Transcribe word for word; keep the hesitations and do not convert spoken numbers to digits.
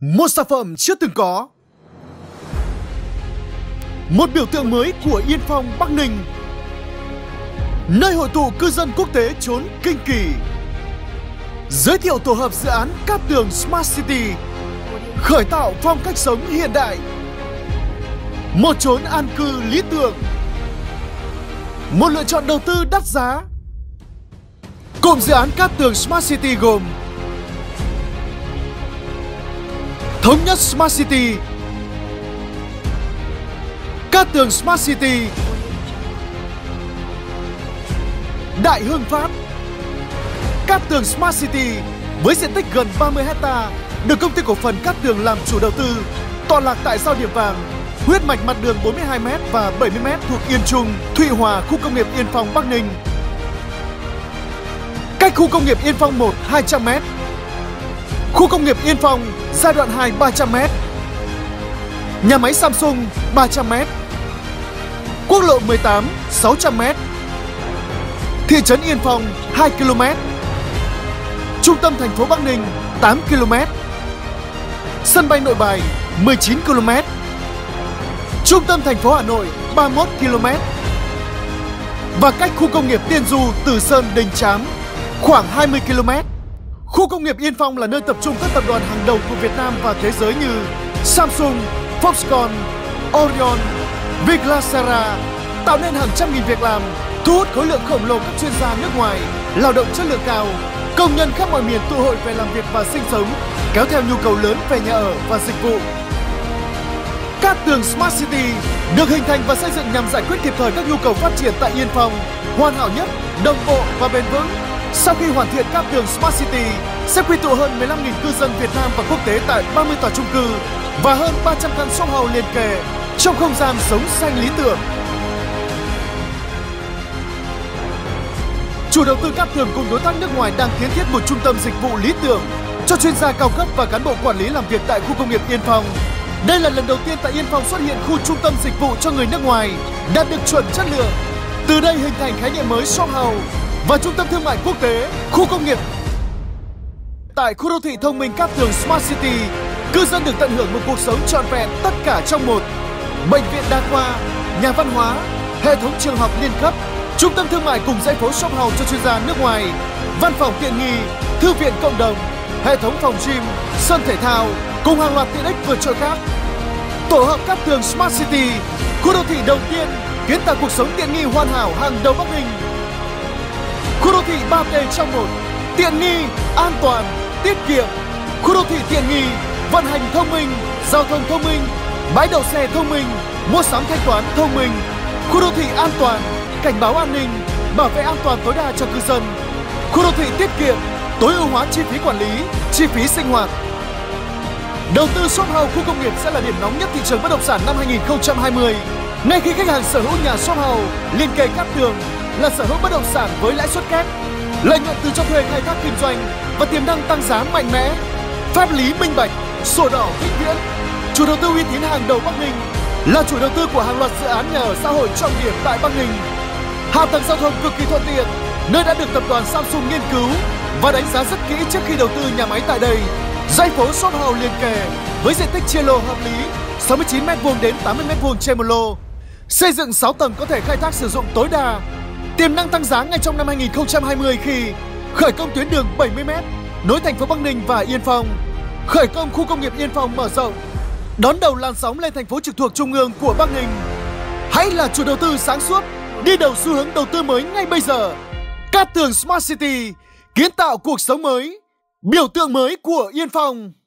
Một sản phẩm chưa từng có. Một biểu tượng mới của Yên Phong, Bắc Ninh. Nơi hội tụ cư dân quốc tế chốn kinh kỳ. Giới thiệu tổ hợp dự án Cát Tường Smart City, khởi tạo phong cách sống hiện đại. Một chốn an cư lý tưởng. Một lựa chọn đầu tư đắt giá. Cụm dự án Cát Tường Smart City gồm Thống Nhất Smart City, Cát Tường Smart City, Đại Hưng Phát. Cát Tường Smart City với diện tích gần ba mươi héc ta được công ty cổ phần Cát Tường làm chủ đầu tư, tọa lạc tại giao điểm vàng, huyết mạch mặt đường bốn mươi hai mét và bảy mươi mét thuộc Yên Trung, Thụy Hòa, khu công nghiệp Yên Phong, Bắc Ninh. Cách khu công nghiệp Yên Phong một hai trăm mét. Khu công nghiệp Yên Phong giai đoạn hai ba trăm mét. Nhà máy Samsung ba trăm mét. Quốc lộ mười tám sáu trăm mét. Thị trấn Yên Phong hai ki lô mét. Trung tâm thành phố Bắc Ninh tám ki lô mét. Sân bay Nội Bài mười chín ki lô mét. Trung tâm thành phố Hà Nội ba mươi mốt ki lô mét. Và cách khu công nghiệp Tiên Du, Từ Sơn, Đình Chám khoảng hai mươi ki lô mét. Khu công nghiệp Yên Phong là nơi tập trung các tập đoàn hàng đầu của Việt Nam và thế giới như Samsung, Foxconn, Orion, Viglasera, tạo nên hàng trăm nghìn việc làm, thu hút khối lượng khổng lồ các chuyên gia nước ngoài, lao động chất lượng cao, công nhân khắp mọi miền tụ hội về làm việc và sinh sống, kéo theo nhu cầu lớn về nhà ở và dịch vụ. Cát Tường Smart City được hình thành và xây dựng nhằm giải quyết kịp thời các nhu cầu phát triển tại Yên Phong, hoàn hảo nhất, đồng bộ và bền vững. Sau khi hoàn thiện, Cát Tường Smart City sẽ quy tụ hơn mười lăm nghìn cư dân Việt Nam và quốc tế tại ba mươi tòa chung cư và hơn ba trăm căn shop house liền kề trong không gian sống xanh lý tưởng. Chủ đầu tư Cát Tường cùng đối tác nước ngoài đang kiến thiết một trung tâm dịch vụ lý tưởng cho chuyên gia cao cấp và cán bộ quản lý làm việc tại khu công nghiệp Yên Phong. Đây là lần đầu tiên tại Yên Phong xuất hiện khu trung tâm dịch vụ cho người nước ngoài đạt được chuẩn chất lượng. Từ đây hình thành khái niệm mới shop house và trung tâm thương mại quốc tế, khu công nghiệp. Tại khu đô thị thông minh Cát Tường Smart City, cư dân được tận hưởng một cuộc sống trọn vẹn tất cả trong một. Bệnh viện đa khoa, nhà văn hóa, hệ thống trường học liên cấp, trung tâm thương mại cùng dãy phố shop house cho chuyên gia nước ngoài, văn phòng tiện nghi, thư viện cộng đồng, hệ thống phòng gym, sân thể thao cùng hàng loạt tiện ích vượt trội khác. Tổ hợp Cát Tường Smart City, khu đô thị đầu tiên kiến tạo cuộc sống tiện nghi hoàn hảo hàng đầu Bắc Ninh. Khu đô thị ba T trong một, tiện nghi, an toàn, tiết kiệm. Khu đô thị tiện nghi, vận hành thông minh, giao thông thông minh, bãi đậu xe thông minh, mua sắm thanh toán thông minh. Khu đô thị an toàn, cảnh báo an ninh, bảo vệ an toàn tối đa cho cư dân. Khu đô thị tiết kiệm, tối ưu hóa chi phí quản lý, chi phí sinh hoạt. Đầu tư shop house khu công nghiệp sẽ là điểm nóng nhất thị trường bất động sản năm hai nghìn không trăm hai mươi. Ngay khi khách hàng sở hữu nhà shop house liền kề Cát Tường là sở hữu bất động sản với lãi suất kép, lợi nhuận từ cho thuê khai thác kinh doanh và tiềm năng tăng giá mạnh mẽ, pháp lý minh bạch, sổ đỏ vĩnh viễn. Chủ đầu tư uy tín hàng đầu Bắc Ninh, là chủ đầu tư của hàng loạt dự án nhà ở xã hội trọng điểm tại Bắc Ninh. Hạ tầng giao thông cực kỳ thuận tiện, nơi đã được tập đoàn Samsung nghiên cứu và đánh giá rất kỹ trước khi đầu tư nhà máy tại đây. Dãy phố shop house liền kề với diện tích chia lô hợp lý sáu mươi chín mét vuông đến tám mươi mét vuông trên một lô. Xây dựng sáu tầng có thể khai thác sử dụng tối đa. Tiềm năng tăng giá ngay trong năm hai nghìn không trăm hai mươi khi khởi công tuyến đường bảy mươi mét nối thành phố Bắc Ninh và Yên Phong, khởi công khu công nghiệp Yên Phong mở rộng, đón đầu làn sóng lên thành phố trực thuộc trung ương của Bắc Ninh. Hãy là chủ đầu tư sáng suốt, đi đầu xu hướng đầu tư mới ngay bây giờ. Cát Tường Smart City kiến tạo cuộc sống mới, biểu tượng mới của Yên Phong.